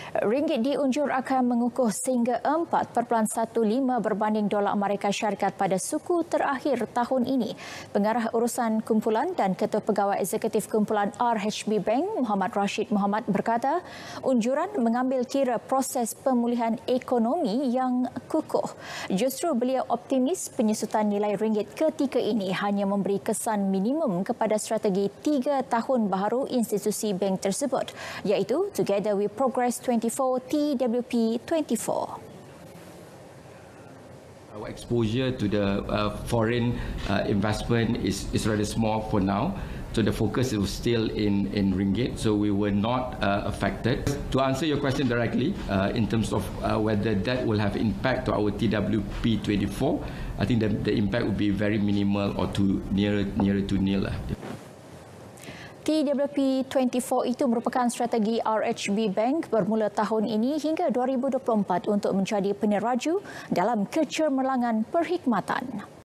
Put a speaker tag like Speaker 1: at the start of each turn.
Speaker 1: Ringgit diunjur akan mengukuh sehingga 4.15 berbanding dolar Amerika Syarikat pada suku terakhir tahun ini. Pengarah urusan kumpulan dan Ketua Pegawai Eksekutif Kumpulan RHB Bank, Muhammad Rashid Muhammad berkata, unjuran mengambil kira proses pemulihan ekonomi yang kukuh. Justru beliau optimis penyusutan nilai ringgit ketika ini hanya memberi kesan minimum kepada strategi 3 tahun baharu institusi bank tersebut, iaitu Together We Progress 24 TWP 24.
Speaker 2: Our exposure to the foreign investment is rather small for now. So the focus is still in ringgit, so we were not affected. To answer your question directly, in terms of whether that will have impact to our TWP 24, I think the impact would be very minimal or nearer to nil.
Speaker 1: TWP 24 itu merupakan strategi RHB Bank bermula tahun ini hingga 2024 untuk menjadi peneraju dalam kecermerlangan perkhidmatan.